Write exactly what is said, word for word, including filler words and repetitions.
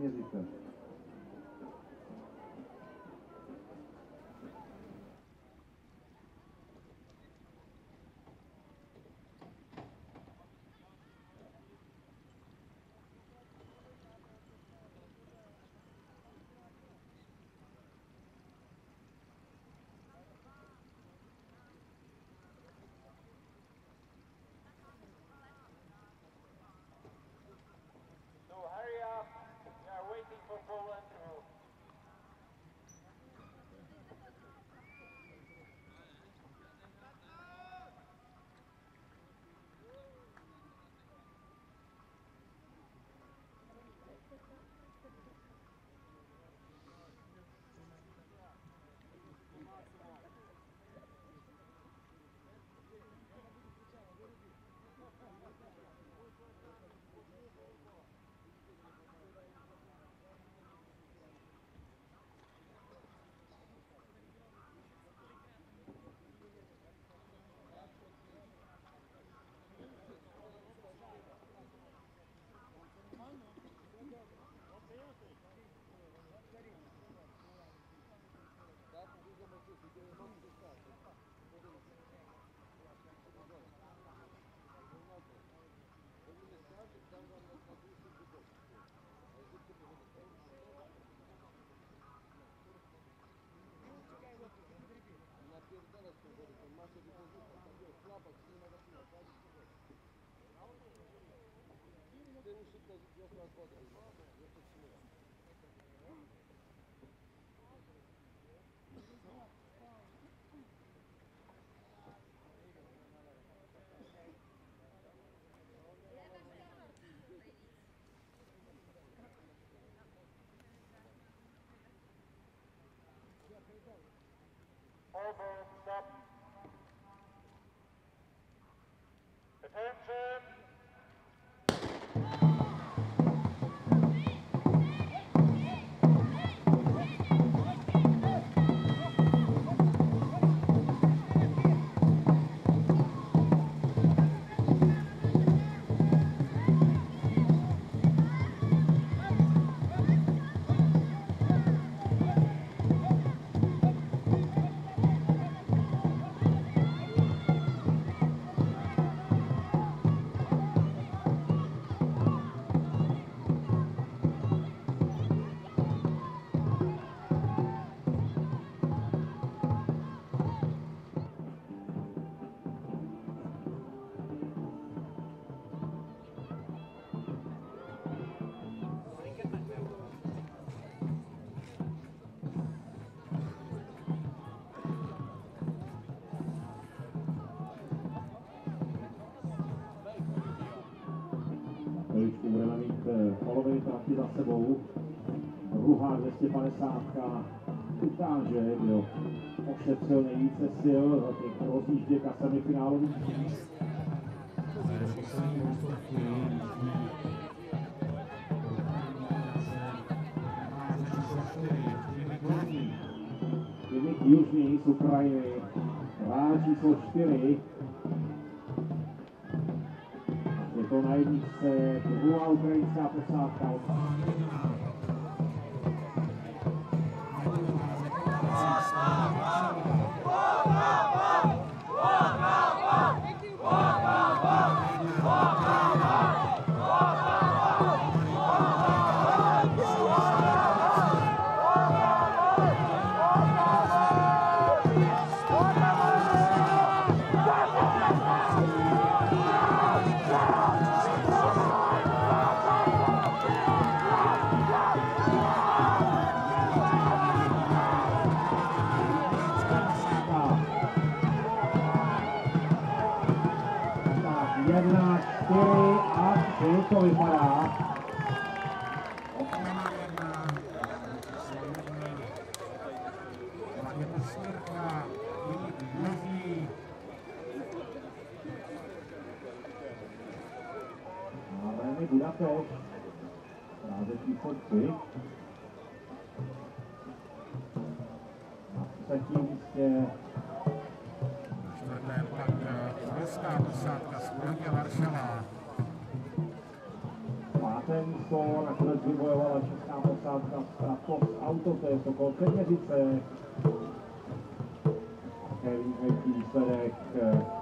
zvítězíte. Over, stop. Attention. Chviličku budeme mít poloviny trati za sebou. Druhá dvě stě padesát ukáže, kdo ošetřil nejvíce sil za těch rozjížděk a semifinálových. Dimitr Južný z Ukrajiny, hráč číslo čtyři. Je to na jedničce druhá ukrajinská posádka. Jedna, čtyři a tři to vypadá. Ochrana jedna, jedna čtvrka, množí. Máme Budapešť, práze číslo tři. Na třetím místě čtvrté pak polská posádka z Prahy Varšava. páté místo nakonec vybojovala česká a Fox Auto, to je Sokol Keměřice. Také vynikající výsledek